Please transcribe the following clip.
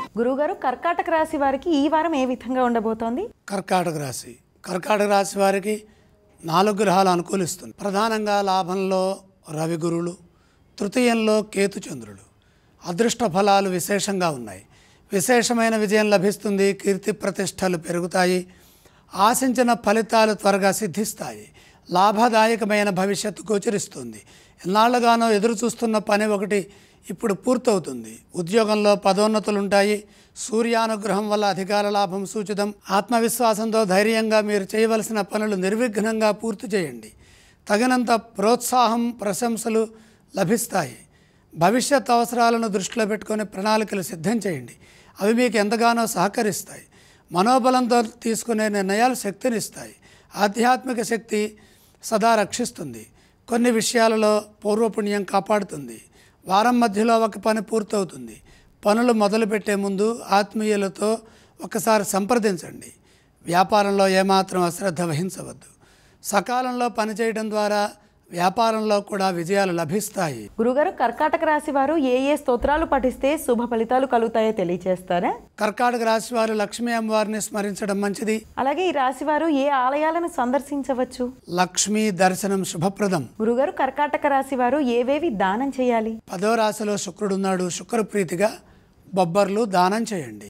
గురువుగారు, కర్కాటక రాశి వారికి ఈ వారం ఏ విధంగా ఉండబోతోంది? కర్కాటక రాశి వారికి 4 గ్రహాలు అనుకూలిస్తుంది. ప్రధానంగా లాభంలో రవి గురువులు, తృతీయంలో కేతు చంద్రుడు. అదృష్ట ఫలాలు విశేషంగా ఉన్నాయి. విశేషమైన విజయం లభిస్తుంది. కీర్తి ప్రతిష్టలు పెరుగుతాయి. ఆశించిన ఫలితాలు త్వరగా సిద్ధిస్తాయి. లాభదాయకమైన భవిష్యత్తు గోచరిస్తుంది. ఎన్నాళ్ళుగానో ఎదురు చూస్తున్న పని ఒకటి ఇప్పుడు పూర్తవుతుంది. ఉద్యోగంలో పదోన్నతులుంటాయి. సూర్యానుగ్రహం వల్ల అధికార లాభం సూచితం. ఆత్మవిశ్వాసంతో ధైర్యంగా మీరు చేయవలసిన పనులు నిర్విఘ్నంగా పూర్తి చేయండి. తగినంత ప్రోత్సాహం, ప్రశంసలు లభిస్తాయి. భవిష్యత్ అవసరాలను దృష్టిలో పెట్టుకొని ప్రణాళికలు సిద్ధం చేయండి. అవి మీకు ఎంతగానో సహకరిస్తాయి. మనోబలంతో తీసుకునే నిర్ణయాలు శక్తినిస్తాయి. ఆధ్యాత్మిక శక్తి సదా రక్షిస్తుంది. కొన్ని విషయాలలో పూర్వపుణ్యం కాపాడుతుంది. వారం మధ్యలో ఒక పని పూర్తవుతుంది. పనులు మొదలుపెట్టే ముందు ఆత్మీయులతో ఒకసారి సంప్రదించండి. వ్యాపారంలో ఏమాత్రం అశ్రద్ధ వహించవద్దు. సకాలంలో పనిచేయడం ద్వారా వ్యాపారంలో కూడా విజయాలు లభిస్తాయి. గురుగారు, కర్కాటక రాశి వారు ఏ ఏ స్తోత్రాలు పఠిస్తే శుభ ఫలితాలు కలుగుతాయో తెలియజేస్తారా? కర్కాటక రాశి వారు లక్ష్మీ అమ్మవారిని స్మరించడం మంచిది. అలాగే ఈ రాశి వారు ఏ ఆలయాలను సందర్శించవచ్చు? లక్ష్మీ దర్శనం శుభప్రదం. గురుగారు, కర్కాటక రాశి వారు ఏవేవి దానం చేయాలి? 10వ రాశిలో శుక్రుడున్నాడు. శుక్రప్రీతిగా బొబ్బర్లు దానం చేయండి.